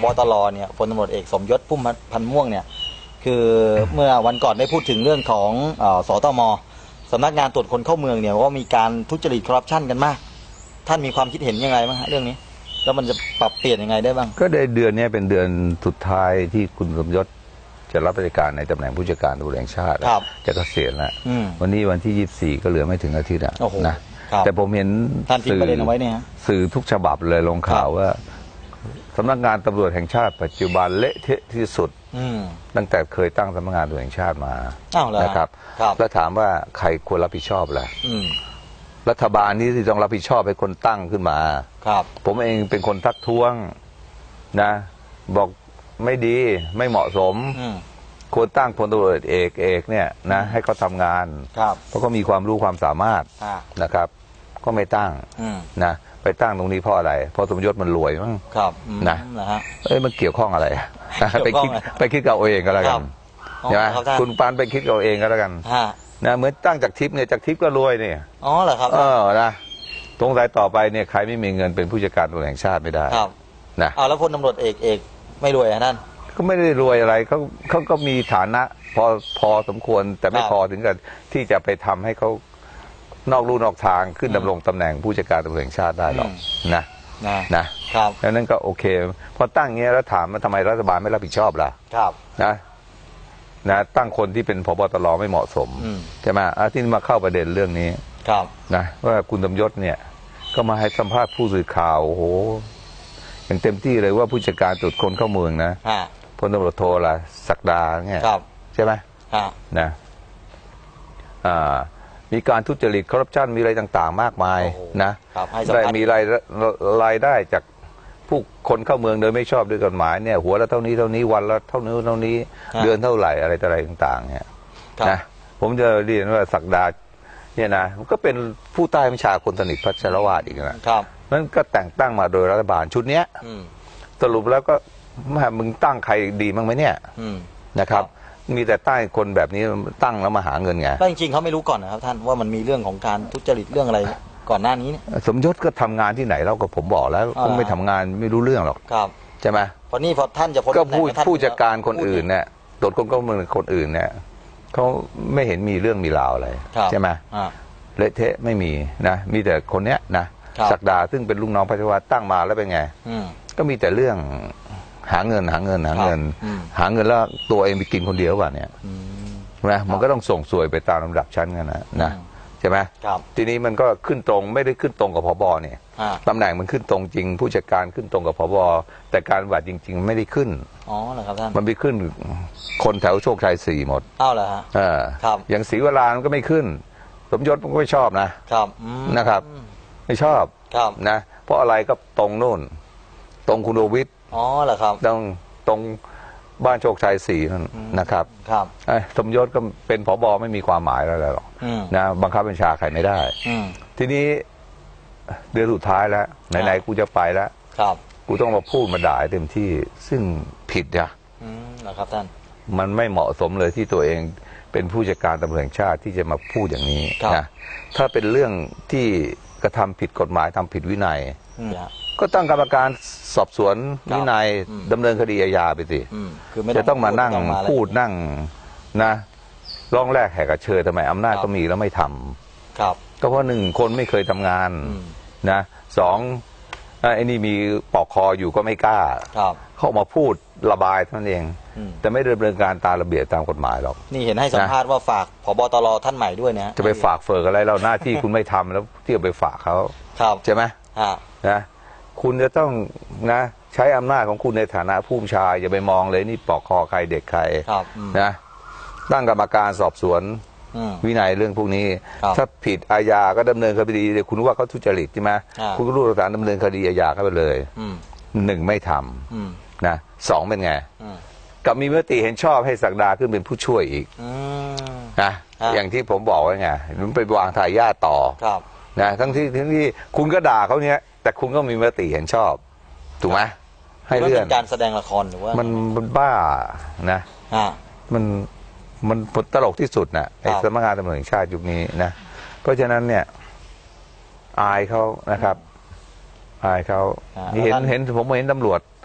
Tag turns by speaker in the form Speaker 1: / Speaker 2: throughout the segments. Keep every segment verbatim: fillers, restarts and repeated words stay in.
Speaker 1: บตรเนี่ยพลตำรวจเอกสมยศพุ่มพันธ์ม่วงเนี่ยคือเมื่อวันก่อนได้พูดถึงเรื่องของสตม.สำนักงานตรวจคนเข้าเมืองเนี่ยว่ามีการทุจริตคอร์รัปชันกันมากท่านมีความคิดเห็นยังไงบ้างฮะเรื่องนี้แล้วมันจะปรับเปลี่ยนยังไงได้บ้าง
Speaker 2: ก็ในเดือนนี้เป็นเดือนสุดท้ายที่คุณสมยศจะรับราชการในตำแหน่งผู้จัดการตำรวจแห่งชาติจะเกษียณแล้ววันนี้วันที่ยี่สิบสี่ก็เหลือไม่ถึงอาทิตย์นะแต่ผมเห็นสื่อสื่อทุกฉบับเลยลงข่าวว่าสำนักงานตำรวจแห่งชาติปัจจุบันเละเทะที่สุดตั้งแต่เคยตั้งสำนักงานตำรวจแห่งชาติมานะครับแล้วถามว่าใครควรรับผิดชอบล่ะรัฐบาลนี้ที่ต้องรับผิดชอบให้คนตั้งขึ้นมาผมเองเป็นคนทักท้วงนะบอกไม่ดีไม่เหมาะสมควรตั้งพลตำรวจเอกเอกเนี่ยนะให้เขาทำงานเพราะเขามีความรู้ความสามารถนะครับก็ไม่ตั้งนะไปตั้งตรงนี้เพราะอะไรเพราะสมยศมันรวยมั้งนะเอ้ยมันเกี่ยวข้องอะไรไปคิดไปคิดกับเอาเองก็แล้วกันใช่ไหมคุณปานไปคิดกับเอาเองก็แล้วกันนะเหมือนตั้งจากทิพย์เนี่ยจากทิพย์ก็รวยเนี่ย
Speaker 1: อ๋อเหรอครับ
Speaker 2: เออนะตรงสายต่อไปเนี่ยใครไม่มีเงินเป็นผู้จัดการตำรวจแห่งชาติไม่ได้
Speaker 1: นะเอาแล้วพลตำรวจเอกเอกไม่รวยท่าน
Speaker 2: ก็ไม่ได้รวยอะไรเขาเขาก็มีฐานะพอพอสมควรแต่ไม่พอถึงกับที่จะไปทำให้เขานอกลู่นอกทางขึ้นดำรงตำแหน่งผู้จัดการตำรวจแห่งชาติได้หรอกนะนะครับแล้วนั่นก็โอเคพอตั้งเงี้ยแล้วถามว่าทำไมรัฐบาลไม่รับผิดชอบล่ะครับนะนะตั้งคนที่เป็นผบตรไม่เหมาะสมใช่ไหมอาที่มาเข้าประเด็นเรื่องนี้ครับนะว่าคุณสมยศเนี่ยก็มาให้สัมภาษณ์ผู้สื่อข่าวโอ้โหอย่างเต็มที่เลยว่าผู้จัดการตรวจคนเข้าเมืองนะพลตำรวจโทล่ะศักดาเนี่ยใช่ไหมนะอ่ามีการทุจริตคอร์รัปชันมีอะไรต่างๆมากมายนะได้มีรายรายได้จากผู้คนเข้าเมืองโดยไม่ชอบด้วยกฎหมายเนี่ยหัวละเท่านี้เท่านี้วันละเท่านี้เท่านี้เดือนเท่าไหร่อะไรต่ออะไรต่างๆเนี่ยนะผมจะเรียนว่าศักดาเนี่ยนะมันก็เป็นผู้ใต้บัญชาคนสนิทพัชรวาทอีกนะครับนั่นก็แต่งตั้งมาโดยรัฐบาลชุดเนี้ยสรุปแล้วก็มึงตั้งใครดีมั้งไหมเนี่ยนะครับมีแต่ตั้งคนแบบนี้ตั้งแล้วมาหาเงินไง
Speaker 1: แต่จริงๆเขาไม่รู้ก่อนนะครับท่านว่ามันมีเรื่องของการทุจริตเรื่องอะไรก่อนหน้านี้เนี่ย
Speaker 2: สมยศก็ทำงานที่ไหนแล้วก็ผมบอกแล้วคงไม่ทำงานไม่รู้เรื่องหรอกใช่ไหม
Speaker 1: พอนี่พอท่านจะพ้น
Speaker 2: ก็ผู้ผู้จัดการคนอื่นเนี่ยตรวจคนเข้าเมืองคนอื่นเนี่ยเขาไม่เห็นมีเรื่องมีราวอะไรใช่ไหมเละเทะไม่มีนะมีแต่คนเนี้ยนะศักดาซึ่งเป็นลูกน้องพัชรวาทตั้งมาแล้วเป็นไงก็มีแต่เรื่องหาเงินหาเงินหาเงินหาเงินแล้วตัวเองไปกินคนเดียวว่ะเนี่ยนะมันก็ต้องส่งสวยไปตามลำดับชั้นกันนะนะใช่ไหมทีนี้มันก็ขึ้นตรงไม่ได้ขึ้นตรงกับผบเนี่ยตำแหน่งมันขึ้นตรงจริงผู้จัดการขึ้นตรงกับผบแต่การบัตรจริงๆไม่ได้ขึ้น
Speaker 1: อ๋อเหรอครับท่าน
Speaker 2: มันไปขึ้นคนแถวโชคชัยสี่หมด
Speaker 1: อ้าวเหรอฮะ
Speaker 2: เออครับอย่างศรีวรามันก็ไม่ขึ้นสมยศมันก็ไม่ชอบนะครับนะครับไม่ชอบนะเพราะอะไรก็ตรงนู่นตรงคุณโอวิทย์
Speaker 1: อ๋อเหรอครับ
Speaker 2: ตรงตรงบ้านโชคชัยสี่นั่นนะครับครับไอ้สมยศก็เป็นผบไม่มีความหมายอะไรหรอกนะบังคับบัญชาใครไม่ได้ทีนี้เดือนสุดท้ายแล้วไหนๆกูจะไปแล้วครับกูต้องมาพูดมาด่าเต็มที่ซึ่งผิดนะ
Speaker 1: นะครับท่าน
Speaker 2: มันไม่เหมาะสมเลยที่ตัวเองเป็นผู้จัดการตำรวจแห่งชาติที่จะมาพูดอย่างนี้นะถ้าเป็นเรื่องที่กระทำผิดกฎหมายทำผิดวินัยก็ตั้งกรรมการสอบสวนวินัยดำเนินคดีอาญาไปสิจะต้องมานั่งพูดนั่งนะร้องแรกแหกกระเชยทำไมอำนาจก็มีแล้วไม่ทำครับก็เพราะหนึ่งคนไม่เคยทำงานนะสองไอ้นี่มีปอกคออยู่ก็ไม่กล้าเข้ามาพูดระบายเท่านั้นเองแต่ไม่ดำเนินการตามระเบียบตามกฎหมายหรอก
Speaker 1: นี่เห็นให้สัมภาษณ์ว่าฝากผบตรท่านใหม่ด้วยนะ
Speaker 2: จะไปฝากเฟิกอะไรแล้วหน้าที่คุณไม่ทำแล้วที่จะไปฝากเขาใช่ไหมนะคุณจะต้องนะใช้อำนาจของคุณในฐานะผู้บัญชาอย่าไปมองเลยนี่ปอกคอใครเด็กใครนะตั้งกรรมการสอบสวนวินัยเรื่องพวกนี้ถ้าผิดอาญาก็ดำเนินคดีคุณว่าเขาทุจริตใช่ไหมคุณก็รู้หลักฐานดำเนินคดีอาญาเข้าไปเลยหนึ่งไม่ทำนะสองเป็นไงกับมีมติเห็นชอบให้ศักดาขึ้นเป็นผู้ช่วยอีกนะอย่างที่ผมบอกไว้ไงมันไปวางทายาทต่อนะทั้งที่ทั้งที่คุณก็ด่าเขาเนี้ยแต่คุณก็มีมติเห็นชอบถูกไหมให้เลื่อน
Speaker 1: การแสดงละครหรือว่า
Speaker 2: มันมันบ้านะมันมันตลกที่สุดนะไอ้สำนักงานตำรวจแห่งชาติยุคนี้นะเพราะฉะนั้นเนี่ยอายเขานะครับอายเขาเห็นเห็นผมเห็นตำรวจ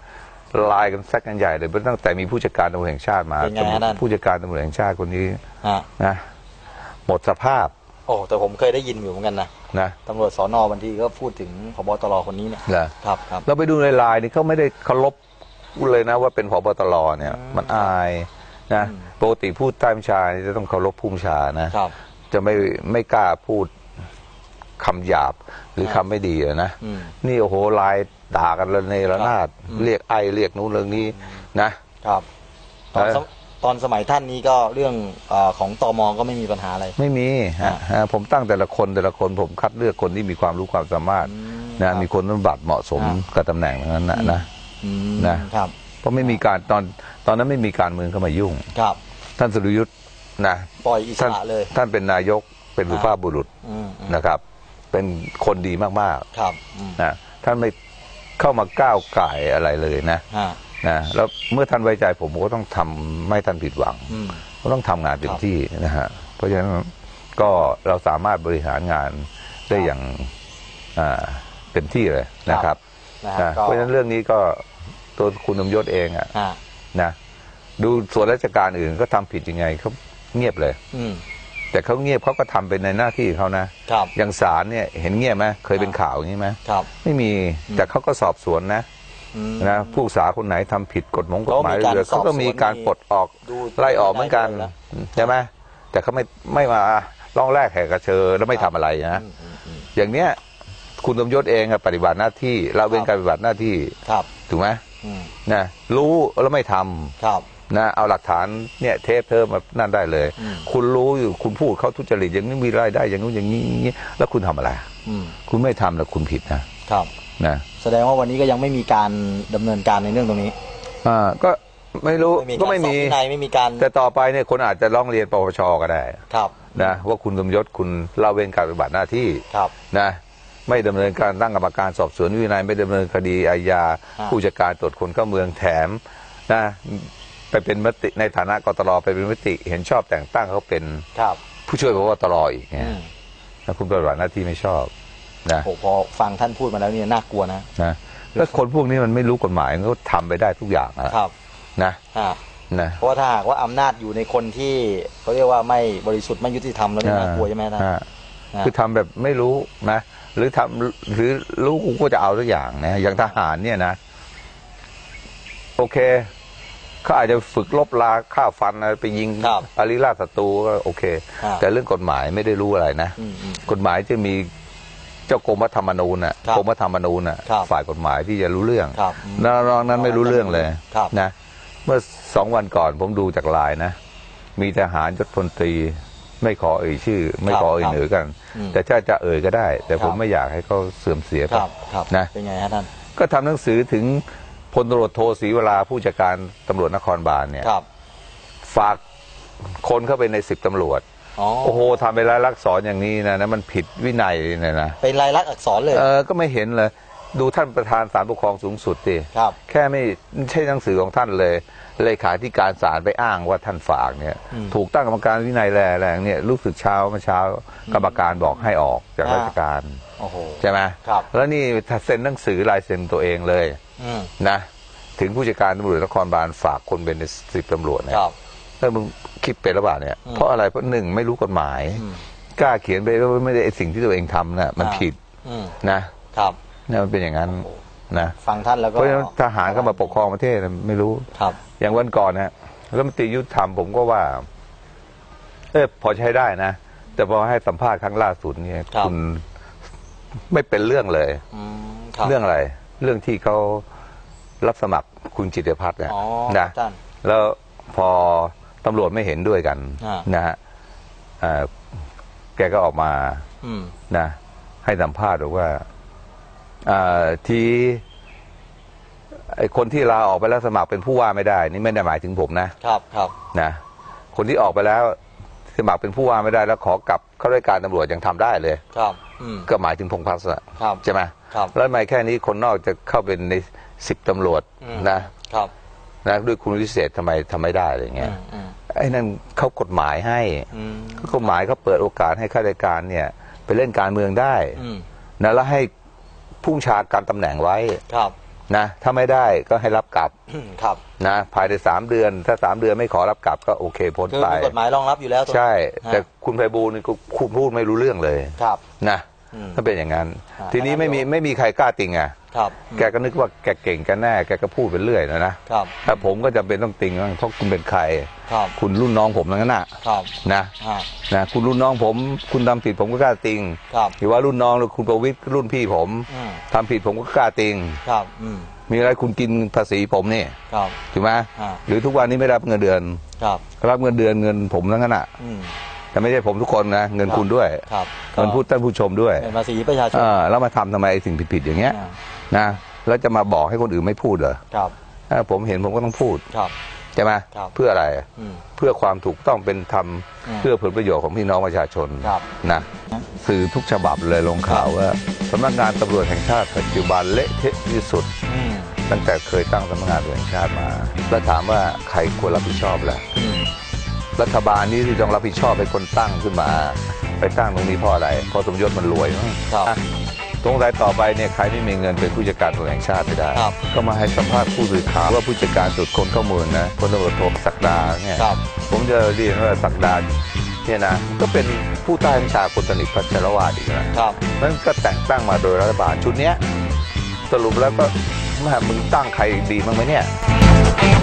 Speaker 2: ไลน์กันแซกกันใหญ่เลยตั้งแต่มีผู้จัดการตำรวจแห่งชาติมา
Speaker 1: เป็นไงฮะนั่น
Speaker 2: ผู้จัดการตำรวจแห่งชาติคนนี้
Speaker 1: ฮะ
Speaker 2: นะหมดสภาพ
Speaker 1: โอ้แต่ผมเคยได้ยินอยู่เหมือนกันนะ
Speaker 2: นะ
Speaker 1: ตำรวจสนบางทีก็พูดถึงผบตรคนนี้เนี่ย
Speaker 2: เหรอ
Speaker 1: ครับครับ
Speaker 2: เราไปดูในไลน์นี่เขาไม่ได้เคารพเลยนะว่าเป็นผบตรเนี่ย
Speaker 1: อืม
Speaker 2: มันอายนะ
Speaker 1: อืม
Speaker 2: ปกติพูดใต้บัญชานี่จะต้องเคารพผู้บัญชานะครับ จะไม่ไม่กล้าพูดคำหยาบหรือ
Speaker 1: ค
Speaker 2: คำ
Speaker 1: รับ
Speaker 2: ไม่ดีอะนะ
Speaker 1: อืม
Speaker 2: นี่โอ้โหไลน์ด่ากันระเนระนาด
Speaker 1: อืม
Speaker 2: เรียกไอเรียกนู้นเรื่องนี้นะครับ
Speaker 1: ตอน
Speaker 2: เออ
Speaker 1: สมตอนสมัยท่านนี้ก็เรื่องเออของตมก็ไม่มีปัญหาอะไร
Speaker 2: ไม่มีฮะ
Speaker 1: อ่า
Speaker 2: ฮะผมตั้งแต่ละคนแต่ละคนผมคัดเลือกคนที่มีความรู้ความสามารถ
Speaker 1: อืม
Speaker 2: นะครับ มีคนสมบัติเหมาะสม
Speaker 1: ครับ
Speaker 2: กับตำแหน่งนั้นนะนะ
Speaker 1: อืม
Speaker 2: นะ
Speaker 1: ครับ
Speaker 2: เพราะไม่มีการตอนตอนนั้นไม่มีการเมืองเข้ามายุ่ง
Speaker 1: ครับ
Speaker 2: ท่านสุรยุทธ์นะ
Speaker 1: ปล่อยอิส
Speaker 2: ท่าน
Speaker 1: ระเลย
Speaker 2: ท่านเป็นนายกเป็นสุภาพบุรุษ
Speaker 1: อืมอืม
Speaker 2: นะครับ เป็นคนดีมาก
Speaker 1: ครับอืม
Speaker 2: ๆนะท่านไม่เข้ามาก้าวไก่ายอะไรเลยนะ
Speaker 1: ฮะ
Speaker 2: นะแล้วเมื่อท่านไว้ใจผมผมก็ต้องทำไม่ให้ท่านผิดหวัง
Speaker 1: อืม
Speaker 2: ก็ต้องทำงานเต็
Speaker 1: ค
Speaker 2: ม
Speaker 1: รับ
Speaker 2: ที่นะฮะเพราะฉะนั้นก็เราสามารถบริหารงานได้อย่างอ่าเต็มที่เลยนะครับ
Speaker 1: นะฮะ
Speaker 2: นะ
Speaker 1: ก็
Speaker 2: เพราะฉะนั้นเรื่องนี้ก็ตัวคุณสมยศเองอะ
Speaker 1: ฮะ
Speaker 2: นะดูส่วนราชการอื่นก็ทำผิดยังไงเขาเงียบเลย
Speaker 1: อืม
Speaker 2: แต่เขาเงียบเขาก็ทำเป็นในหน้าที่เขานะครับ อย่างศาลเนี่ยเห็นเงียบไหมเคยเป็นข่าวอย่างนี้ไหม
Speaker 1: ครับ
Speaker 2: ไม่มีแต่เขาก็สอบสวนนะ
Speaker 1: อืม
Speaker 2: นะผู้ศึกษาคนไหนทำผิดกฎหมงกฎหมาย
Speaker 1: ก็มีการ
Speaker 2: เรือเขาก็มีการปลดออก
Speaker 1: ดู
Speaker 2: ไล่ออกเหมือนกัน
Speaker 1: ได้เลย
Speaker 2: ใช่ไหมแต่เขาไม่ไม่มาล่องแรกแหกกระเชอแล้วไม่ทำอะไรนะ
Speaker 1: อืมอืมอืม
Speaker 2: อย่างเนี้ยคุณสมยศเองอะปฏิบัติหน้าที่เราเว้นการปฏิบัติหน้าที่
Speaker 1: ครับ
Speaker 2: ถูกไหม
Speaker 1: อืม
Speaker 2: นะรู้แล้วไม่ทำ
Speaker 1: ครับ
Speaker 2: นะเอาหลักฐานเนี่ยเทปเธอมานั่นได้เลย
Speaker 1: อืม
Speaker 2: คุณรู้อยู่คุณพูดเขาทุจริตอย่างนี้มีรายได้อย่างนู้นอย่างนี้อย่างนี้แล้วคุณทำอะไร
Speaker 1: อืม
Speaker 2: คุณไม่ทำแล้วคุณผิดนะครับ นะ
Speaker 1: แสดงว่าวันนี้ก็ยังไม่มีการดำเนินการในเรื่องตรงนี้
Speaker 2: อ่าก็ไม่รู้
Speaker 1: ไม่มี
Speaker 2: ก็
Speaker 1: การ
Speaker 2: ไม่
Speaker 1: สอบ
Speaker 2: มี
Speaker 1: วินัยไม่มีการ
Speaker 2: แต่ต่อไปเนี่ยคนอาจจะร้องเรียนปปชก็ได้
Speaker 1: ครับ
Speaker 2: นะว่าคุณสมยศคุณละเว้นการปฏิบัติหน้าที่
Speaker 1: ครับ
Speaker 2: นะไม่ดำเนินการตั้งกรรมการสอบสวนวินัยไม่ดำเนินคดีอาญา
Speaker 1: อ่า
Speaker 2: ผู้จัดการตรวจคนเข้าเมืองแถมนะไปเป็นมติในฐานะกตรไปเป็นมติเห็นชอบแต่งตั้งเขาเป็น
Speaker 1: ครับ
Speaker 2: ผู้ช่วยพบตรอีกเนี่ย
Speaker 1: อืม
Speaker 2: ถ้าคุณปฏิบัติหน้าที่ไม่ชอบนะ
Speaker 1: โอ้พอฟังท่านพูดมาแล้วเนี่ยน่ากลัวนะ
Speaker 2: นะแล้วคนพวกนี้มันไม่รู้กฎหมายมันก็ทำไปได้ทุกอย่างนะครับ นะ
Speaker 1: ฮะ
Speaker 2: นะ
Speaker 1: เพราะว่าถ้าหากว่าอำนาจอยู่ในคนที่เขาเรียกว่าไม่บริสุทธิ์ไม่ยุติธรรมแล้วนี่น่ากลัวใช่ไหมท่าน
Speaker 2: อ่า
Speaker 1: นะ
Speaker 2: คือทำแบบไม่รู้นะหรือทำหรือรู้กูก็จะเอาทุกอย่างนะอย่างทหารเนี่ยนะโอเคเขาอาจจะฝึกลบลาฆ่าฟันอะไรไปยิง
Speaker 1: ครับ
Speaker 2: อาริราชศัตรูก็โอเค
Speaker 1: ครับ
Speaker 2: แต่เรื่องกฎหมายไม่ได้รู้อะไรนะ
Speaker 1: อืมอืม
Speaker 2: กฎหมายจะมีเจ้ากรมธรรมนูญน่ะ
Speaker 1: ครับ
Speaker 2: กรมธรรมนูญน่ะ
Speaker 1: ครับ
Speaker 2: ฝ่ายกฎหมายที่จะรู้เรื่อง
Speaker 1: ครับ
Speaker 2: น้องๆนั้นไม่รู้เรื่องเลย
Speaker 1: ครับ
Speaker 2: นะเมื่อสองวันก่อนผมดูจากไลน์นะมีทหารยศพลตรีไม่ขอเอ่ยชื่อ ไม่ขอเอ่ยเหนือกัน
Speaker 1: อืม
Speaker 2: แต่ถ้าจะเอ่ยก็ได้ แต่ผม
Speaker 1: ครับ
Speaker 2: ไม่อยากให้เขาเสื่อมเสีย
Speaker 1: ครับครับ
Speaker 2: นะ
Speaker 1: เป็นไงฮะท่าน
Speaker 2: ก็ทำหนังสือถึงพลตำรวจโทศรีวราผู้จัดการตำรวจนครบาลเนี่ย
Speaker 1: ครับ
Speaker 2: ฝากคนเข้าไปในสิบตำรวจ
Speaker 1: อ๋อ
Speaker 2: โอ้โหทำไปรายลักษณ์สอนอย่างนี้นะนะมันผิดวินัยเลยนะ
Speaker 1: เป็นลายลักษณ์อักษรเลย
Speaker 2: เออก็ไม่เห็นเลย ดูท่านประธานศาลปกครองสูงสุดดิ
Speaker 1: ครับ
Speaker 2: แค่ไม่ไม่ใช่หนังสือของท่านเลยเลขาธิการศาลไปอ้างว่าท่านฝากเนี่ย
Speaker 1: อืม
Speaker 2: ถูกตั้งกรรมการวินัยแรงๆเนี่ยรู้สึกเช้าเมื่อเช้ากรรมการบอกให้ออกจาก
Speaker 1: อ่า
Speaker 2: ราชการ
Speaker 1: โอ้โห
Speaker 2: ใช่ไหม
Speaker 1: ครับ
Speaker 2: แล้วนี่เซ็นหนังสือลายเซ็นตัวเองเลย
Speaker 1: อืม
Speaker 2: นะถึงผู้จัดการตำรวจนครบาลฝากคนเป็นสิบตำรวจเนี่ย
Speaker 1: ครับ
Speaker 2: ถ้ามึงคิดเป็นหรือเปล่าเนี่ย
Speaker 1: อืม
Speaker 2: เพราะอะไรเพราะหนึ่งไม่รู้กฎหมาย
Speaker 1: อืม
Speaker 2: กล้าเขียนไปว่าไม่ได้ไอ้สิ่งที่ตัวเองทำน่ะมัน
Speaker 1: อ่า
Speaker 2: ผิด
Speaker 1: อืม
Speaker 2: นะครับ เนี่ยมันเป็นอย่างนั้นนะ
Speaker 1: ฟังท่านแล้วก็
Speaker 2: เพราะฉะนั้นทหารเข้ามาปกครองประเทศน่ะไม่รู้
Speaker 1: ครับ
Speaker 2: อย่างวันก่อนนะรัฐมนตรียุติธรรมผมก็ว่า เออพอใช้ได้นะ แต่พอให้สัมภาษณ์ครั้งล่าสุดเนี่ย
Speaker 1: ครับ
Speaker 2: ณไม่เป็นเรื่องเลย
Speaker 1: อืมครับ
Speaker 2: เรื่องอะไร เรื่องที่เขารับสมัครคุณจิตรพัฒน์เนี่ย
Speaker 1: อ๋อ
Speaker 2: นะ
Speaker 1: ท่าน
Speaker 2: แล้วพอตำรวจไม่เห็นด้วยกัน
Speaker 1: อ่าน
Speaker 2: นะฮะเอ่อแกก็ออกมา
Speaker 1: อืม
Speaker 2: นะให้สัมภาษณ์บอกว่าอ่าที่ไอคนที่ลาออกไปแล้วสมัครเป็นผู้ว่าไม่ได้ นี่ไม่ได้หมายถึงผมนะครับ
Speaker 1: ครับ
Speaker 2: นะคนที่ออกไปแล้วสมัครเป็นผู้ว่าไม่ได้แล้วขอกลับเข้าราชการตำรวจยังทำได้เลย
Speaker 1: ครับ อืม
Speaker 2: ก็หมายถึงพงษ์พัฒน์อะ
Speaker 1: ครับ
Speaker 2: ใช่ไหม
Speaker 1: ครับ
Speaker 2: แล้วทำไมแค่นี้คนนอกจะเข้าเป็นในสิบตำรวจ
Speaker 1: อืม
Speaker 2: นะครับ นะด้วยคุณวิเศษทำไมทำไม่ได้อะไร
Speaker 1: อื
Speaker 2: เงี้ย
Speaker 1: มอืม
Speaker 2: ไอ้นั่นเขากฎหมายให้
Speaker 1: อืม
Speaker 2: กฎหมายเขาเปิดโอกาสให้ข้าราชการเนี่ยไปเล่นการเมืองได้
Speaker 1: อืม
Speaker 2: นะแล้วให้ผู้บัญชาการตำแหน่งไว้
Speaker 1: ครับ
Speaker 2: นะถ้าไม่ได้ก็ให้รับกลับ
Speaker 1: ครับ
Speaker 2: นะภายในสามเดือน ถ้าสามเดือนไม่ขอรับกลับก็โอเคพ้น
Speaker 1: คือ
Speaker 2: ไป
Speaker 1: มีกฎหมายรองรับอยู่แล้ว
Speaker 2: ใช่
Speaker 1: ฮะ
Speaker 2: แต่คุณไพบูลย์นี่ก็คุณพูดไม่รู้เรื่องเลย
Speaker 1: ครับ
Speaker 2: นะ
Speaker 1: อืม
Speaker 2: ถ้าเป็นอย่างนั้น
Speaker 1: อ่า
Speaker 2: ทีนี้ไม่มีไม่มีใครกล้าติงอ่ะ
Speaker 1: ครับ
Speaker 2: แกก็นึกว่าแกเก่งกันแน่แกก็พูดไปเรื่อยนะนะครับ แต่ผมก็จำเป็นต้องติงบ้างเพราะคุณเป็นใคร
Speaker 1: ครับ
Speaker 2: คุณรุ่นน้องผมทั้งนั้นน่ะ
Speaker 1: ครับ
Speaker 2: นะ
Speaker 1: ฮะ
Speaker 2: นะคุณรุ่นน้องผมคุณทำผิดผมก็กล้าติง
Speaker 1: ครับ
Speaker 2: หรือว่ารุ่นน้องหรือคุณประวิตรรุ่นพี่ผม
Speaker 1: อืม
Speaker 2: ทำผิดผมก็กล้าติง
Speaker 1: ครับอืม
Speaker 2: มีอะไรคุณกินภาษีผมนี่
Speaker 1: ครับ
Speaker 2: ถูกไหม
Speaker 1: อ่า
Speaker 2: หรือทุกวันนี้ไม่รับเงินเดือน
Speaker 1: ครับ
Speaker 2: รับเงินเดือนเงินผมทั้งนั้นน่ะ
Speaker 1: อืม
Speaker 2: แต่ไม่ใช่ผมทุกคนนะเงินคุณด้วย
Speaker 1: ครับ
Speaker 2: เงินผู้ท่านผู้ชมด้วย
Speaker 1: เป็นภาษีประชาชน
Speaker 2: เออแล้วมาทำทำไมไอ้สิ่งผิดๆอย่างเงี้ย
Speaker 1: อ่า
Speaker 2: นะแล้วจะมาบอกให้คนอื่นไม่พูดเหรอ
Speaker 1: ครับ
Speaker 2: ถ้าผมเห็นผมก็ต้องพูด
Speaker 1: ครับ
Speaker 2: ใช่ไหม
Speaker 1: ครับ
Speaker 2: เพื่ออะไร
Speaker 1: อืม
Speaker 2: เพื่อความถูกต้องเป็นธรรม
Speaker 1: อืม
Speaker 2: เพื่อผลประโยชน์ของพี่น้องประชาชน
Speaker 1: ครับ
Speaker 2: นะสื่อทุกฉบับเลยลงข่าวว่าสำนักงานตำรวจแห่งชาติปัจจุบันเละเทะที่สุด
Speaker 1: อืม
Speaker 2: ตั้งแต่เคยตั้งสำนักงานตำรวจแห่งชาติมาแล้วถามว่าใครควรรับผิดชอบล่ะ
Speaker 1: อืม
Speaker 2: รัฐบาลนี้ที่ต้องรับผิดชอบให้คนตั้งขึ้นมา ไปตั้งตรงนี้เพราะอะไรเพราะสมยศมันรวยมั้ง
Speaker 1: ครับ
Speaker 2: อ่ะตรงไหนต่อไปเนี่ยใครไม่มีเงินเป็นผู้จัดการตำรวจแห่งชาติไม่ได้
Speaker 1: ครับ
Speaker 2: ก็มาให้สัมภาษณ์ผู้สื่อข่าวว่าผู้จัดการตรวจคนเข้าเมืองนะพลตำรวจโทศักดาเนี่ย
Speaker 1: ครับ
Speaker 2: ผมจะเรียนว่าศักดาเนี่ยนะก็เป็นผู้ใต้บัญชาคนสนิทพัชรวาทอีกนะครับ นั่นก็แต่งตั้งมาโดยรัฐบาลชุดเนี้ยสรุปแล้วก็แม่มึงตั้งใครดีมั้งไหมเนี่ย